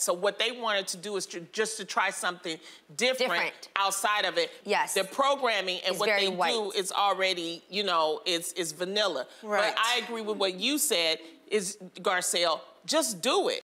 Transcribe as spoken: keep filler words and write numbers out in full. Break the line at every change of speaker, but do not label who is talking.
So what they wanted to do is to, just to try something different,
Different.
outside of it.
Yes.
The programming and
It's
what
very
they
white.
do is already, you know, is, is vanilla.
Right.
But I agree with what you said, is, Garcelle, just do it.